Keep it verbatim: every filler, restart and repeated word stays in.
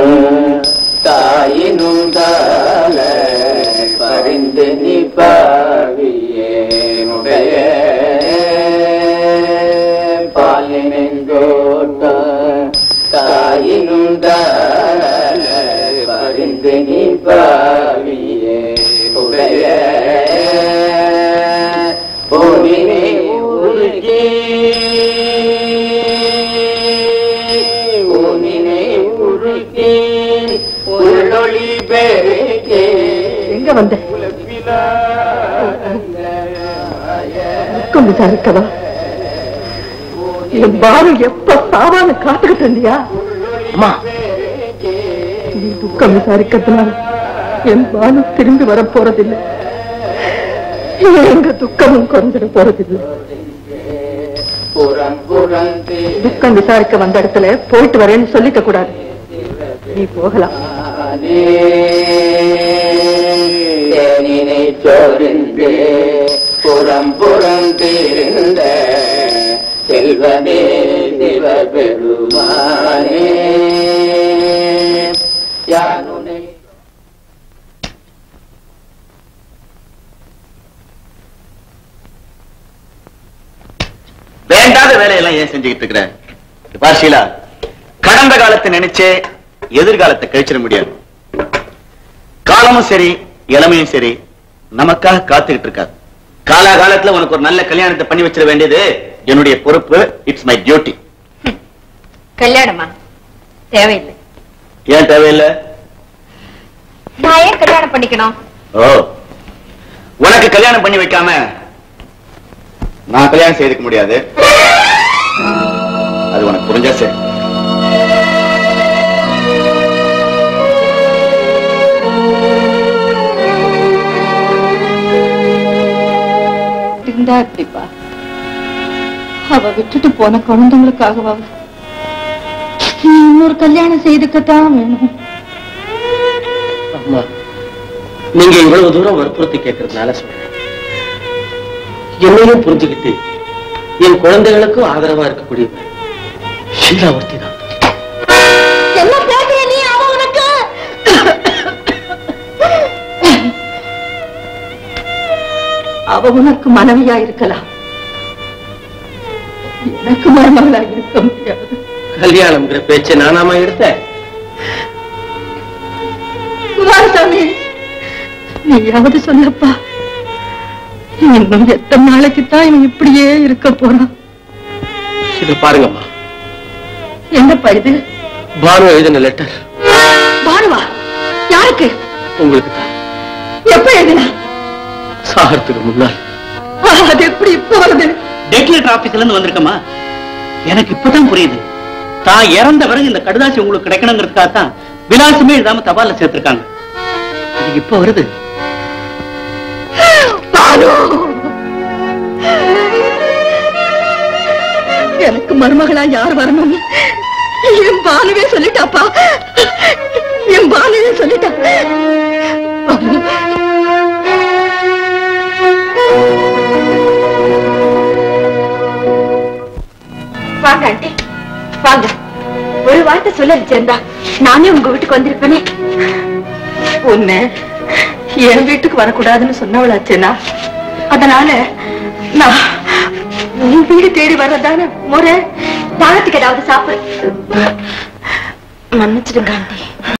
தாயினும் தாள பறிந்து நீ பாவியே உடைய பாலினோட்ட தாயினும் தாள பறிந்து நீ பாவியே உடைய போனினை உருகி போனினை உருகி உருளொளி பெருகே எங்க வந்த துக்கம் விசாரிக்கவா? என் பாரு எப்ப சாவான்னு காத்துக்கிட்டு இருந்தியா? அம்மா, நீ துக்கம் விசாரிக்கிறதுனால என் பானு திரும்பி வர போறதில்லை. எங்க துக்கமும் குறைஞ்சிட போறதில்லை. துக்கம் விசாரிக்க வந்த இடத்துல போயிட்டு வரேன்னு சொல்லிக்க கூடாது. நீ போகலாம். தேனினை சோர்ந்து புறம் புறம் தீர்ந்த செல்வமே சிவபெருமானே யானுனை வேண்டாத வேலையெல்லாம் ஏன் செஞ்சுக்கிட்டு இருக்கிற? பார்ஷீலா, கடந்த காலத்தை நினைச்சே எதிர்காலத்தை கழிச்சிட முடியாது. காலமும் சரி இளமையும் சரி நமக்காக காத்துக்கிட்டு இருக்காது. காலாகாலத்துல உனக்கு ஒரு நல்ல கல்யாணத்தை பண்ணி வச்சிட வேண்டியது என்னுடைய பொறுப்பு. It's my duty. கல்யாணமா? தேவையில்லை. ஏன் தேவையில்லை? நான் ஏன் கல்யாணம் பண்ணிக்கணும்? ஓ, உனக்கு கல்யாணம் பண்ணி வைக்காம நான் கல்யாணம் செய்துக்க முடியாது. அது உனக்கு புரிஞ்சா சரி. இருந்தா எப்படிப்பா? அவ விட்டுட்டு போன குழந்தைங்களுக்காகவா நீ இன்னொரு கல்யாணம் செய்துக்கத்தான் வேணும்? அம்மா, நீங்க இவ்வளவு தூரம் வற்புறுத்தி கேட்கறதுனால சொல்றேன். என்னையும் புரிஞ்சுக்கிட்டு என் குழந்தைகளுக்கும் ஆதரவா இருக்கக்கூடிய ஷீலா ஒருத்தி தான். என்ன பேசுற நீ? அவ உனக்கு அவ உனக்கு மனைவியா இருக்கலாம், எனக்கு மருமகளா இருக்க முடியாது. கல்யாணம்ங்கிற பேச்சை நானாமா எடுத்தேன்? குமாரசாமி, நீயாவது சொல்லப்பா. இன்னும் எத்தனை நாளைக்குத்தான் இவன் இப்படியே இருக்க போறான்? இது பாருங்கம்மா. என்னப்பா இது? பானு எழுதின லெட்டர். பானுவா? யாருக்கு? உங்களுக்கு தான். எப்ப எழுதினா? சாகறதுக்கு முன்னால். அது எப்படி இப்ப வருது? டெக்லெட்டர் ஆபீஸ்ல இருந்து வந்திருக்கமா? எனக்கு இப்பதான் புரியுது. தான் இறந்த பிறகு இந்த கடுதாசி உங்களுக்கு கிடைக்கணுங்கிறதுக்காக தான் விலாசமே எழுதாம தபால சேர்த்திருக்காங்க. அது இப்ப வருது. எனக்கு மருமகளா யார் வரணும்? என் பானுவே சொல்லிட்டாப்பா. என் பானுவே சொல்லிட்டா. வாங்க ஆண்டி, வாங்க. ஒரு வார்த்தை சொல்ல சேர்ந்தா நானே உங்க வீட்டுக்கு வந்திருப்பேனே. உன்னை என் வீட்டுக்கு வரக்கூடாதுன்னு சொன்னவளாச்சேனா, அதனால நான் உன் வீடு தேடி வர்றதான முறை. தானத்துக்கு ஏதாவது சாப்பிடு. மன்னிச்சிடுங்க ஆண்டி.